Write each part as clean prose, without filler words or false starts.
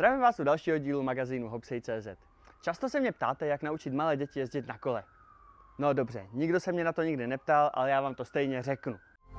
Zdravím vás u dalšího dílu magazínu Hopsej.cz. Často se mě ptáte, jak naučit malé děti jezdit na kole. No dobře, nikdo se mě na to nikdy neptal, ale já vám to stejně řeknu.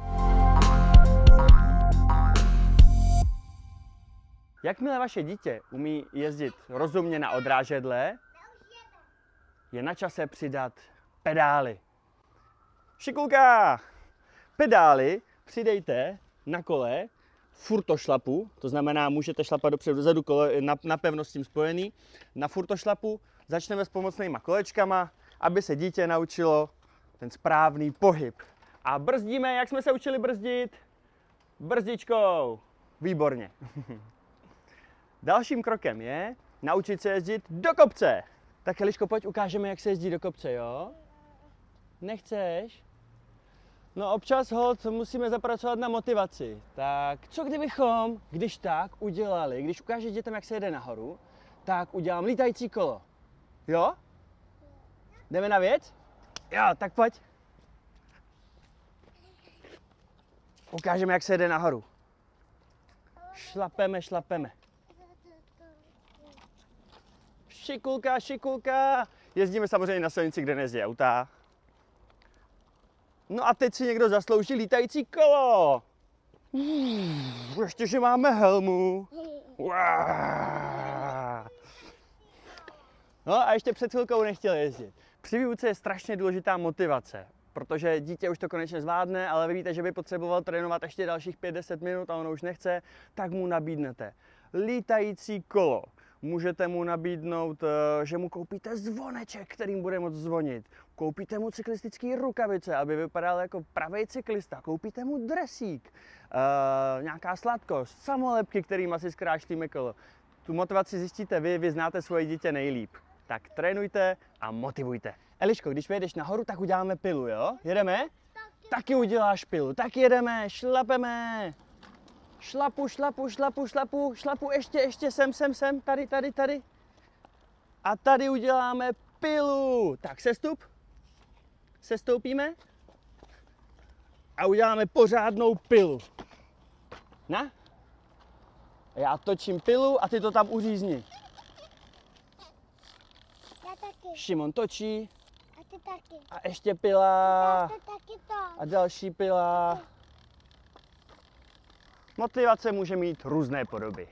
Jakmile vaše dítě umí jezdit rozumně na odrážedle, je na čase přidat pedály. Šikulka! Pedály přidejte na kole furtošlapu, to znamená, můžete šlapat dopředu, dozadu, kole napevno s tím spojený. Na furtošlapu začneme s pomocnýma kolečkama, aby se dítě naučilo ten správný pohyb. A brzdíme, jak jsme se učili brzdit? Brzdičkou. Výborně. Dalším krokem je naučit se jezdit do kopce. Tak Eliško, pojď ukážeme, jak se jezdí do kopce, jo? Nechceš? No občas holt musíme zapracovat na motivaci. Tak co kdybychom, když tak udělali, když ukážeš dětem, jak se jede nahoru, tak udělám lítající kolo. Jo? Jdeme na věc? Jo, tak pojď. Ukážeme, jak se jede nahoru. Šlapeme, šlapeme. Šikulka, šikulka. Jezdíme samozřejmě na silnici, kde nejezdí auta. No a teď si někdo zaslouží lítající kolo. Ještě, že máme helmu. No a ještě před chvilkou nechtěl jezdit. Při výuce je strašně důležitá motivace, protože dítě už to konečně zvládne, ale vy víte, že by potřeboval trénovat ještě dalších 5-10 minut a ono už nechce, tak mu nabídnete lítající kolo. Můžete mu nabídnout, že mu koupíte zvoneček, kterým bude moct zvonit. Koupíte mu cyklistické rukavice, aby vypadal jako pravý cyklista. Koupíte mu dresík, nějaká sladkost, samolepky, kterým asi zkrášlíme kolo. Tu motivaci zjistíte vy znáte svoje dítě nejlíp. Tak trénujte a motivujte. Eliško, když vyjedeš nahoru, tak uděláme pilu, jo? Jedeme? Taky uděláš pilu, tak jedeme, šlapeme. Šlapu, šlapu, šlapu, šlapu, šlapu, ještě, sem, tady. A tady uděláme pilu. Tak sestup. Sestoupíme. A uděláme pořádnou pilu. Na? Já točím pilu a ty to tam uřízni. Já taky. Šimon točí. A ty taky. A ještě pila. A ty taky to. A další pila. Motivace může mít různé podoby.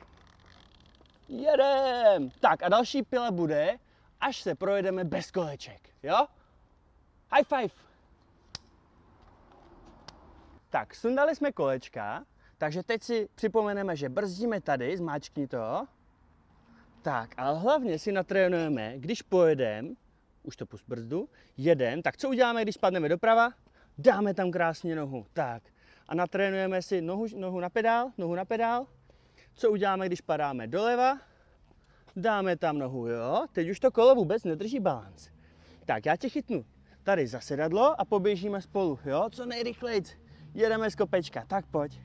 Jedem! Tak a další pila bude, až se projedeme bez koleček, jo? High five! Tak, sundali jsme kolečka, takže teď si připomeneme, že brzdíme tady, zmáčkni to. Tak, ale hlavně si natrénujeme, když pojedeme, už to pust brzdu, jedem, tak co uděláme, když spadneme doprava? Dáme tam krásně nohu, tak. A natrénujeme si nohu na pedál. Co uděláme, když padáme doleva? Dáme tam nohu, jo? Teď už to kolo vůbec nedrží balanc. Tak, já tě chytnu tady za sedadlo a poběžíme spolu, jo? Co nejrychleji. Jedeme z kopečka, tak pojď.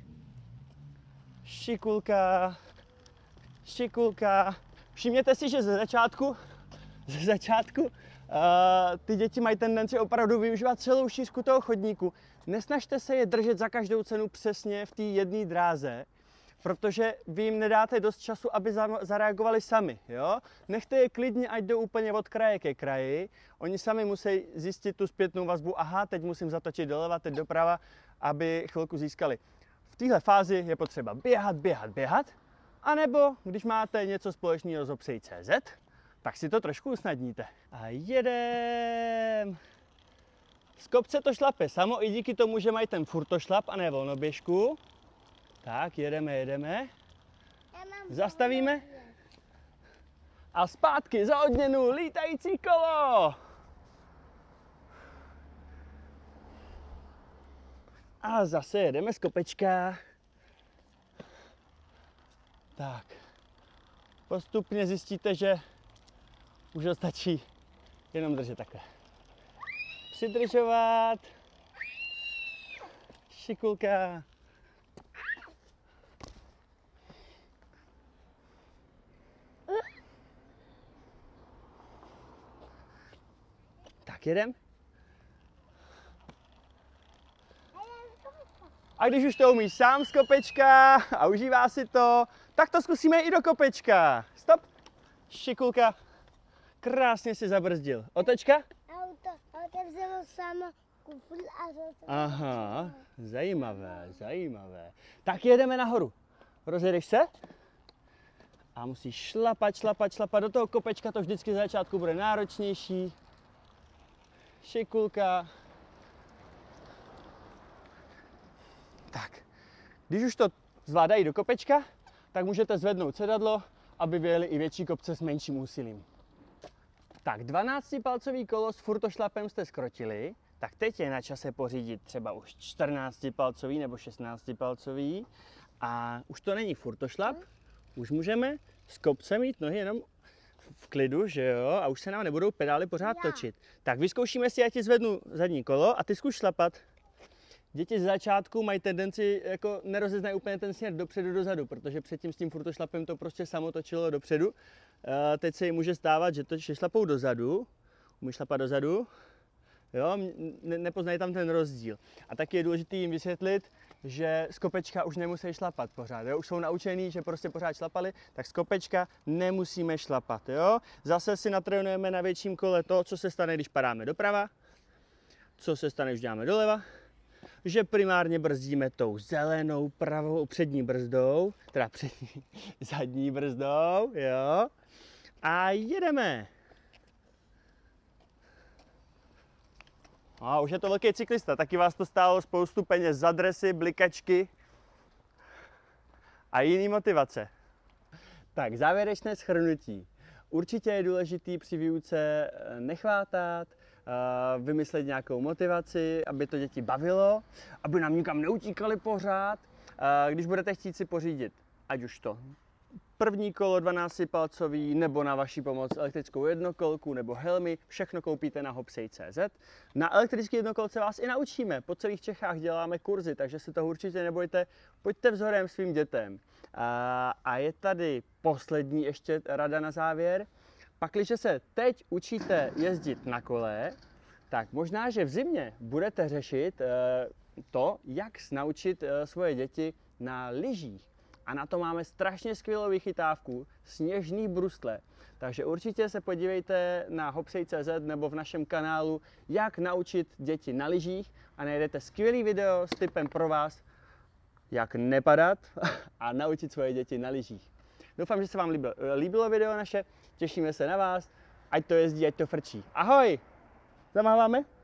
Šikulka, šikulka. Všimněte si, že ze začátku ty děti mají tendenci opravdu využívat celou šířku toho chodníku. Nesnažte se je držet za každou cenu přesně v té jedné dráze, protože vy jim nedáte dost času, aby zareagovali sami. Jo? Nechte je klidně, ať jdou úplně od kraje ke kraji. Oni sami musí zjistit tu zpětnou vazbu. Aha, teď musím zatočit doleva, teď doprava, aby chvilku získali. V téhle fázi je potřeba běhat. A nebo, když máte něco společného s Hopsej.cz, tak si to trošku usnadníte. A jedem! Z kopce to šlape samo i díky tomu, že mají ten furtošlap a ne volnoběžku. Tak, jedeme. Zastavíme. A zpátky za odměnu lítající kolo! A zase jedeme z kopečka. Tak. Postupně zjistíte, že už stačí jenom držet takhle. Přidržovat. Šikulka. Tak jedem. A když už to umíš sám z kopečka a užívá si to, tak to zkusíme i do kopečka. Stop. Šikulka. Krásně si zabrzdil. Otočka? Auto otevřelo samo kufr a zase. Aha, zajímavé, zajímavé. Tak jedeme nahoru. Rozjedeš se? A musíš šlapat do toho kopečka, to vždycky z začátku bude náročnější. Šikulka. Tak, když už to zvládají do kopečka, tak můžete zvednout sedadlo, aby vyjeli i větší kopce s menším úsilím. Tak, 12-palcový kolo s furtošlapem jste skrotili, tak teď je na čase pořídit třeba už 14-palcový nebo 16-palcový a už to není furtošlap, už můžeme s kopcem mít nohy jenom v klidu, že jo, a už se nám nebudou pedály pořád točit. Tak vyzkoušíme si, já ti zvednu zadní kolo a ty zkuš šlapat. Děti z začátku mají tendenci, jako nerozeznají úplně ten směr dopředu, dozadu, protože předtím s tím furtošlapem to prostě samo točilo dopředu. Teď se jim může stávat, že to šlapou dozadu, umíš šlapat dozadu, jo, nepoznají tam ten rozdíl. A taky je důležité jim vysvětlit, že z kopečka už nemusí šlapat pořád, jo? Už jsou naučení, že prostě pořád šlapali, tak z kopečka nemusíme šlapat, jo? Zase si natrénujeme na větším kole to, co se stane, když padáme doprava, co se stane, když dáme doleva, že primárně brzdíme tou zelenou pravou přední brzdou, teda přední, zadní brzdou, jo? A jedeme. A už je to velký cyklista, taky vás to stálo spoustu peněz za dresy, blikačky a jiný motivace. Tak, závěrečné shrnutí. Určitě je důležitý při výuce nechvátat, vymyslet nějakou motivaci, aby to děti bavilo, aby nám nikam neutíkali pořád. Když budete chtít si pořídit, ať už to první kolo 12-palcový, nebo na vaši pomoc elektrickou jednokolku, nebo helmy, všechno koupíte na hopsej.cz. Na elektrické jednokolce vás i naučíme, po celých Čechách děláme kurzy, takže si toho určitě nebojte, pojďte vzorem svým dětem. A je tady poslední ještě rada na závěr. Pakliže se teď učíte jezdit na kole, tak možná, že v zimě budete řešit to, jak naučit svoje děti na lyžích. A na to máme strašně skvělou vychytávku, sněžný brusle. Takže určitě se podívejte na hopsej.cz nebo v našem kanálu, jak naučit děti na lyžích a najdete skvělý video s tipem pro vás, jak nepadat a naučit svoje děti na lyžích. Doufám, že se vám líbilo video naše, těšíme se na vás, ať to jezdí, ať to frčí. Ahoj! Zamáváme?